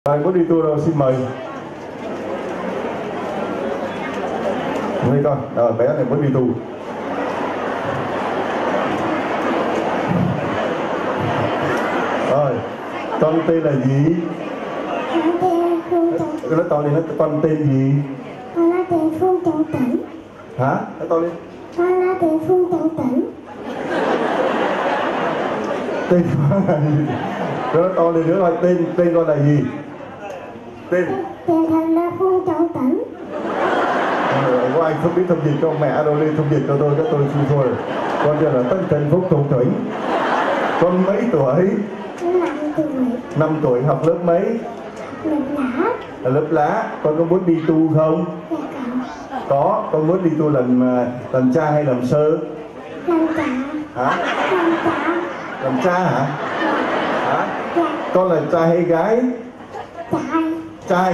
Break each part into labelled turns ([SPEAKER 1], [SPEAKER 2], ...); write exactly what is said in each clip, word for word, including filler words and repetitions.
[SPEAKER 1] Ai muốn đi tour đâu xin mời. Đây con, à, bé này muốn đi tour. Rồi, con tên là gì?
[SPEAKER 2] Con tên Phương Trọng.
[SPEAKER 1] Cái nói to lên, nói con tên gì?
[SPEAKER 2] Con là tên Phương Trọng Tấn.
[SPEAKER 1] Hả? Nói to lên.
[SPEAKER 2] Con là tên Phương Trọng Tấn.
[SPEAKER 1] Tên con là gì? Nói to lên nữa rồi, tên tên con là gì? Tên
[SPEAKER 2] Tên thật là Phương Trọng Tấn.
[SPEAKER 1] Có anh không biết thông dịch cho mẹ đâu, lên thông dịch cho tôi, các tôi xin thôi. Con tên là Tân Trần Phúc Tùng Thủy. Con mấy tuổi?
[SPEAKER 2] năm tuổi.
[SPEAKER 1] năm tuổi, học lớp mấy?
[SPEAKER 2] Lớp lá.
[SPEAKER 1] Là lớp lá. Con có muốn đi tu không?
[SPEAKER 2] Dạ có.
[SPEAKER 1] Có. Con muốn đi tu làm làm cha hay làm sơ?
[SPEAKER 2] Làm cha.
[SPEAKER 1] Hả?
[SPEAKER 2] Làm cha.
[SPEAKER 1] Làm cha hả? Hả?
[SPEAKER 2] Dạ.
[SPEAKER 1] Con là trai hay gái?
[SPEAKER 2] Trai.
[SPEAKER 1] Trai.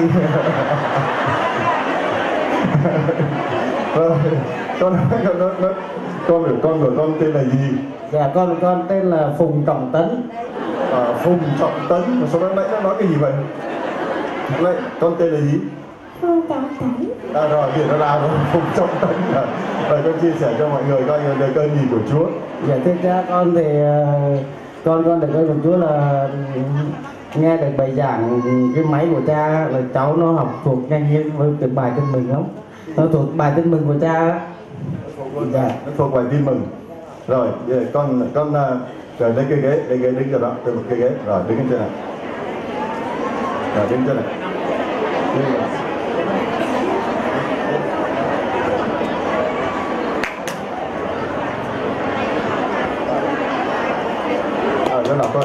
[SPEAKER 1] Rồi, con nói con nói, nói con của con của con tên là gì?
[SPEAKER 3] Dạ con con tên là Phùng Trọng Tấn.
[SPEAKER 1] À, Phùng Trọng Tấn. Mà sao nãy nó nói cái gì vậy? Này, con tên là gì?
[SPEAKER 2] Phương Trọng Tấn.
[SPEAKER 1] À rồi, thì nó ra rồi, Phùng Trọng Tấn. À. Rồi con chia sẻ cho mọi người coi về cơn gì của Chúa.
[SPEAKER 3] Dạ thưa cha, con thì con con được ơn của Chúa là nghe được bài giảng cái máy của cha là cháu nó học thuộc nhanh như với cái bài tin mừng lắm. Nó thuộc bài tin mừng của cha.
[SPEAKER 1] Dạ, nó thuộc bài tin mừng. Rồi, giờ con con rồi lấy cái ghế, lấy ghế đứng cho đó, trên một cái ghế, rồi đứng trên này. Rồi đứng trên này. Đứng này. À, nó đọc thôi.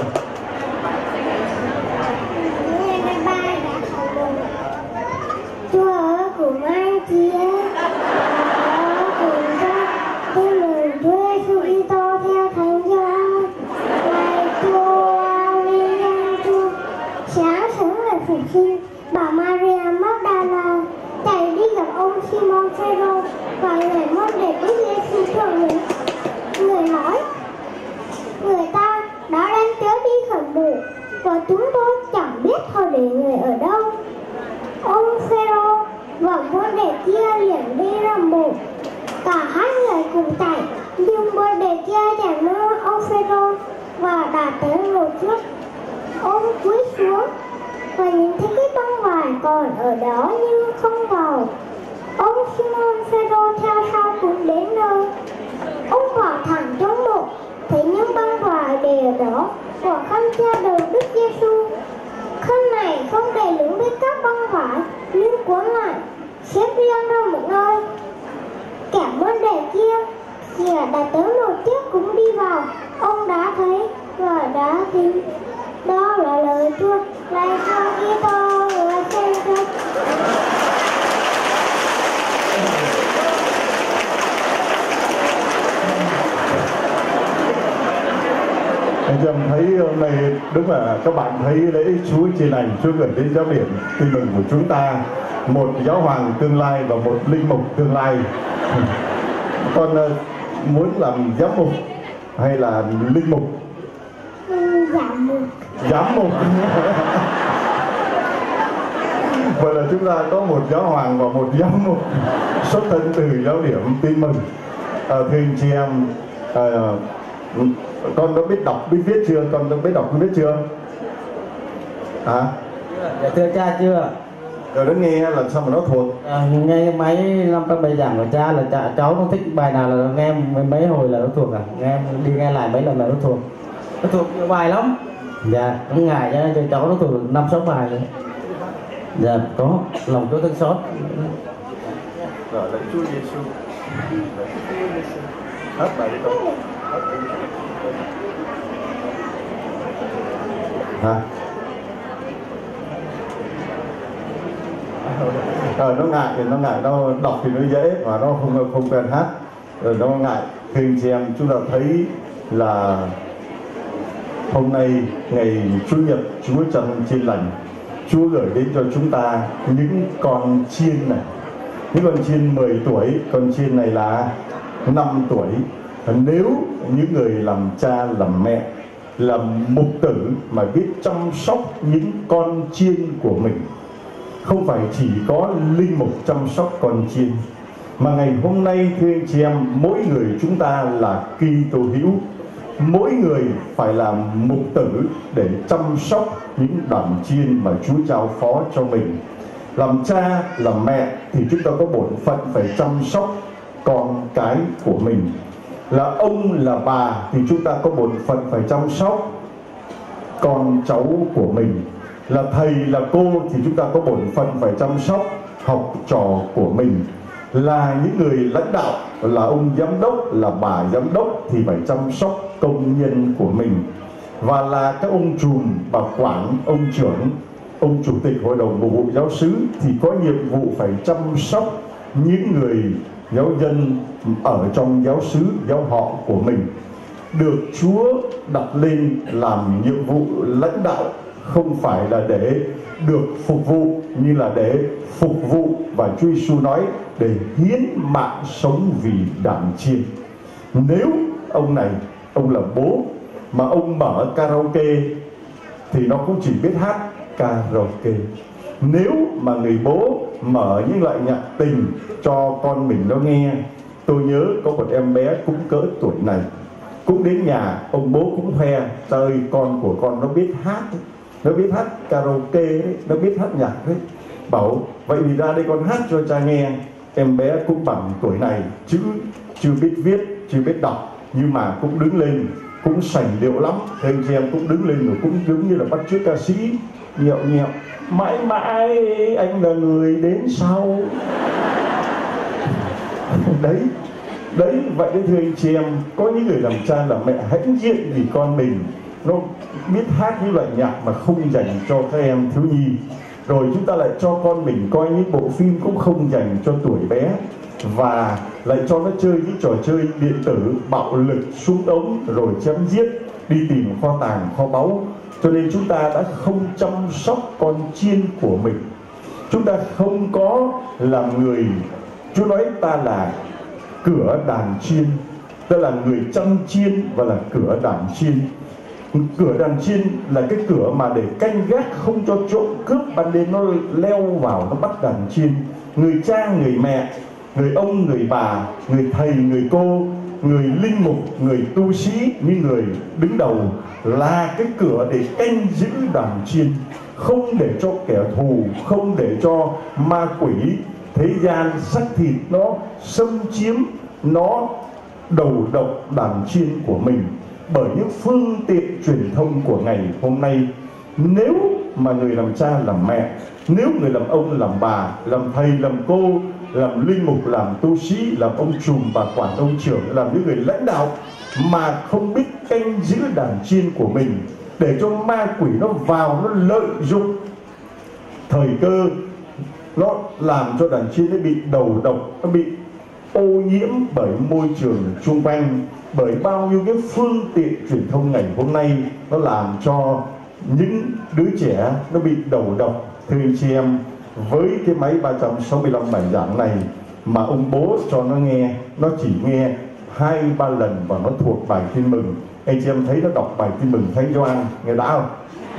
[SPEAKER 2] Nghe ba đã khẩu mừng. Chúa ở cùng ai chia. Ở cùng cha. Tin mừng Chúa Giêsu Kitô theo Thánh Gioan. Lạy Chúa, linh nhân Chúa. Sáng sớm ngày phục sinh, bà Maria Magdala chạy đi gặp ông Simon Phêrô và người môn đệ Đức Giêsu thượng người. Người nói: người ta đã đem chớ đi khỏi mộ và chúng tôi chẳng biết họ để người ở đâu. Ông Phêrô và môn đệ kia liền đi ra mộ. Cả hai người cùng chạy, nhưng môn đệ kia chẳng nơi ông Phêrô và đã tới mộ trước. Ông cúi xuống và nhìn thấy cái băng vải còn ở đó nhưng không vào. Ông Simon Phêrô theo sau cũng đến nơi. Ông vào thẳng trong mộ, thấy những băng vải để ở đó của khăn che đầu Đức Giêsu. Khăn này không để lướng với các băng vải, nhưng cuốn lại, xếp riêng ra một nơi. Kẻ môn đệ kia kìa đã tới một chiếc cũng đi vào. Ông đã thấy và đã tin. Đó là lời Chúa. Lạy Chúa Kitô, người trên đất.
[SPEAKER 1] Anh chị em thấy hôm nay đúng là các bạn thấy lễ Chúa Chiên Lành, Chúa gửi đến giáo điểm tin mừng của chúng ta, một giáo hoàng tương lai và một linh mục tương lai. Con uh, muốn làm giám mục hay là linh mục?
[SPEAKER 2] Ừ, giám mục.
[SPEAKER 1] Giám mục. Vậy là chúng ta có một giáo hoàng và một giám mục xuất thân từ giáo điểm tin mừng. À, thưa anh chị em, à, con đã biết đọc biết viết chưa? Con đã biết đọc biết viết chưa? Hả?
[SPEAKER 3] Dạ thưa cha chưa?
[SPEAKER 1] Rồi nó nghe làm sao mà nó thuộc?
[SPEAKER 3] À, nghe cái máy năm trăm bài giảng của cha là cha, cháu nó thích bài nào là nghe mấy, mấy hồi là nó thuộc à? Nghe đi nghe lại mấy lần là nó thuộc. Nó thuộc nhiều bài lắm. Dạ, nó ngại cho, cho cháu nó thuộc năm sáu bài rồi. Dạ có, lòng Chúa thương xót.
[SPEAKER 1] Rồi lạy Chúa Giêsu. Hết bài đi con. Hả? Rồi nó ngại thì nó ngại, nó đọc thì nó dễ và nó không không quen hát. Rồi nó ngại. Khi anh chị em chúng ta thấy là hôm nay ngày Chủ nhật Chúa Trần Chiên Lành, Chúa gửi đến cho chúng ta những con chiên này. Những con chiên mười tuổi, con chiên này là năm tuổi. Nếu những người làm cha làm mẹ là mục tử mà biết chăm sóc những con chiên của mình. Không phải chỉ có linh mục chăm sóc con chiên, mà ngày hôm nay thưa anh chị em, mỗi người chúng ta là Kitô hữu, mỗi người phải làm mục tử để chăm sóc những đàn chiên mà Chúa trao phó cho mình. Làm cha, làm mẹ thì chúng ta có bổn phận phải chăm sóc con cái của mình. Là ông, là bà thì chúng ta có bổn phận phải chăm sóc con cháu của mình. Là thầy, là cô thì chúng ta có bổn phận phải chăm sóc học trò của mình. Là những người lãnh đạo, là ông giám đốc, là bà giám đốc thì phải chăm sóc công nhân của mình. Và là các ông trùm, bà quản, ông trưởng, ông chủ tịch hội đồng mục vụ giáo xứ thì có nhiệm vụ phải chăm sóc những người giáo dân ở trong giáo xứ, giáo họ của mình. Được Chúa đặt lên làm nhiệm vụ lãnh đạo không phải là để được phục vụ, như là để phục vụ. Và Chúa Giêsu nói để hiến mạng sống vì đàn chiên. Nếu ông này, ông là bố mà ông mở karaoke thì nó cũng chỉ biết hát karaoke. Nếu mà người bố mở những loại nhạc tình cho con mình nó nghe, tôi nhớ có một em bé cũng cỡ tuổi này, cũng đến nhà ông bố cũng khoe, trời con của con nó biết hát, nó biết hát karaoke đấy, nó biết hát nhạc đấy. Bảo vậy thì ra đây con hát cho cha nghe. Em bé cũng bằng tuổi này, chữ chưa biết viết, chưa biết đọc, nhưng mà cũng đứng lên, cũng sành điệu lắm. Thế anh chị em cũng đứng lên rồi cũng giống như là bắt chước ca sĩ, nhẹo nhẹo, mãi mãi anh là người đến sau. Đấy, đấy, vậy đấy thưa anh chị em, có những người làm cha làm mẹ hãnh diện vì con mình nó biết hát những loại nhạc mà không dành cho các em thiếu nhi. Rồi chúng ta lại cho con mình coi những bộ phim cũng không dành cho tuổi bé, và lại cho nó chơi những trò chơi điện tử bạo lực, súng ống, rồi chém giết, đi tìm kho tàng, kho báu. Cho nên chúng ta đã không chăm sóc con chiên của mình. Chúng ta không có làm người, Chúa nói ta là cửa đàn chiên, ta là người chăm chiên và là cửa đàn chiên. Cửa đàn chiên là cái cửa mà để canh gác không cho trộm cướp ban đêm nó leo vào nó bắt đàn chiên. Người cha, người mẹ, người ông, người bà, người thầy, người cô, người linh mục, người tu sĩ, những người đứng đầu là cái cửa để canh giữ đàn chiên, không để cho kẻ thù, không để cho ma quỷ thế gian xác thịt nó xâm chiếm, nó đầu độc đàn chiên của mình. Bởi những phương tiện truyền thông của ngày hôm nay, nếu mà người làm cha làm mẹ, nếu người làm ông làm bà, làm thầy làm cô, làm linh mục, làm tu sĩ, làm ông trùm bà quản, ông trưởng, làm những người lãnh đạo mà không biết canh giữ đàn chiên của mình, để cho ma quỷ nó vào, nó lợi dụng thời cơ, nó làm cho đàn chiên nó bị đầu độc, nó bị ô nhiễm bởi môi trường xung quanh, bởi bao nhiêu cái phương tiện truyền thông ngày hôm nay, nó làm cho những đứa trẻ nó bị đầu độc. Thưa anh chị em, với cái máy ba trăm sáu mươi lăm bài giảng này mà ông bố cho nó nghe, nó chỉ nghe hai ba lần và nó thuộc bài Tin Mừng. Anh chị em thấy nó đọc bài Tin Mừng Thánh Gioan nghe đã không?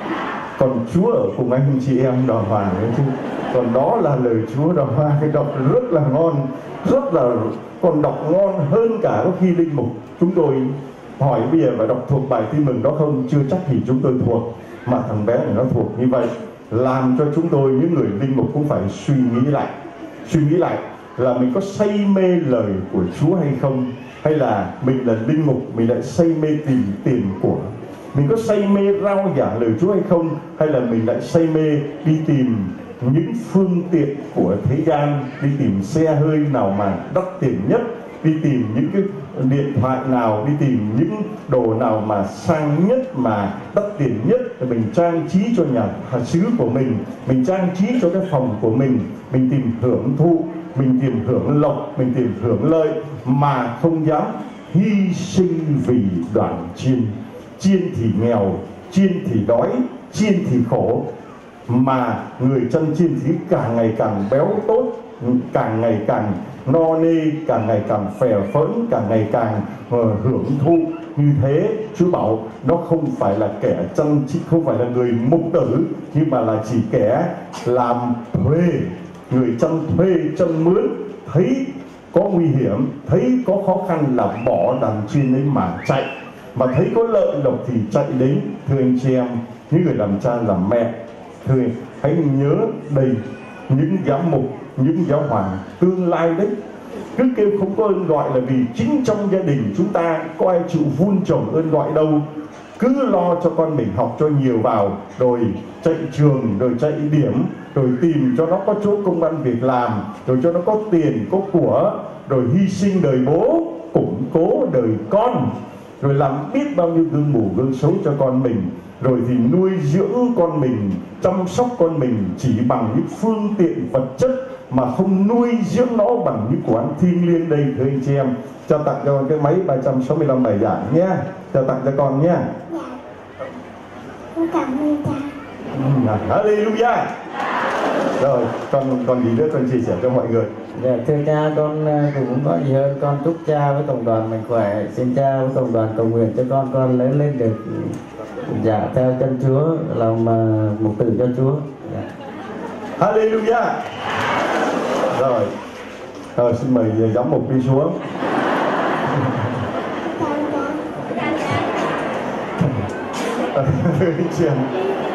[SPEAKER 1] Còn Chúa ở cùng anh chị em đàng hoàng đấy chứ. Còn đó là lời Chúa đàng hoàng, cái đọc rất là ngon, rất là còn đọc ngon hơn cả có khi linh mục chúng tôi hỏi bây giờ phải đọc thuộc bài Tin Mừng đó không, chưa chắc thì chúng tôi thuộc, mà thằng bé này nó thuộc như vậy, làm cho chúng tôi những người linh mục cũng phải suy nghĩ lại, suy nghĩ lại là mình có say mê lời của Chúa hay không, hay là mình là linh mục mình lại say mê tìm tiền của. Mình có say mê rao giảng lời Chúa hay không, hay là mình lại say mê đi tìm những phương tiện của thế gian, đi tìm xe hơi nào mà đắt tiền nhất, đi tìm những cái điện thoại nào, đi tìm những đồ nào mà sang nhất, mà đắt tiền nhất, để mình trang trí cho nhà xứ của mình, mình trang trí cho cái phòng của mình, mình tìm hưởng thụ, mình tìm hưởng lộc, mình tìm hưởng lợi, mà không dám hy sinh vì đoàn chiên. Chiên thì nghèo, chiên thì đói, chiên thì khổ, mà người chân chiên thì càng ngày càng béo tốt, càng ngày càng no nê, càng ngày càng phè phỡn, càng ngày càng uh, hưởng thụ như thế. Chúa bảo nó không phải là kẻ chăn chỉ không phải là người mục tử, nhưng mà là chỉ kẻ làm thuê, người chăn thuê chăn mướn, thấy có nguy hiểm, thấy có khó khăn là bỏ đàn chiên ấy mà chạy, mà thấy có lợi lộc thì chạy đến. Thưa anh chị em, những người làm cha làm mẹ, thưa hãy nhớ đây, những giám mục, những giáo hoàng tương lai đấy, cứ kêu không có ơn gọi là vì chính trong gia đình chúng ta có ai chịu vun trồng ơn gọi đâu. Cứ lo cho con mình học cho nhiều vào, rồi chạy trường, rồi chạy điểm, rồi tìm cho nó có chỗ công ăn việc làm, rồi cho nó có tiền, có của, rồi hy sinh đời bố, củng cố đời con, rồi làm biết bao nhiêu gương mù gương xấu cho con mình, rồi thì nuôi dưỡng con mình, chăm sóc con mình chỉ bằng những phương tiện vật chất mà không nuôi dưỡng nó bằng những của ăn thiêng liêng. Đây thưa anh chị em, cho tặng cho con cái máy ba trăm sáu mươi lăm bài giảng nhé, cho tặng cho con nhé.
[SPEAKER 2] Dạ. Con cảm ơn cha.
[SPEAKER 1] Ừ, hallelujah. Rồi con còn gì nữa con chia sẻ cho mọi người?
[SPEAKER 3] Dạ, thưa cha, con cũng có gì hơn. Con chúc cha với cộng đoàn mạnh khỏe. Xin cha với cộng đoàn cầu nguyện cho con con lớn lên được dạ theo chân Chúa, làm uh, mục tử cho Chúa. Dạ.
[SPEAKER 1] Hallelujah. Rồi, rồi xin mời giám mục đi xuống. Chị em